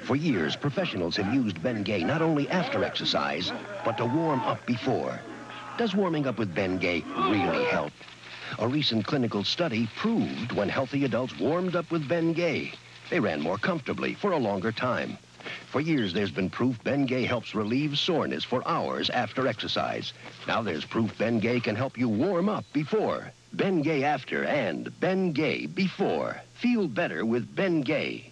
For years, professionals have used Bengay not only after exercise, but to warm up before. Does warming up with Bengay really help? A recent clinical study proved when healthy adults warmed up with Bengay, they ran more comfortably for a longer time. For years, there's been proof Bengay helps relieve soreness for hours after exercise. Now there's proof Bengay can help you warm up before. Bengay after and Bengay before. Feel better with Bengay.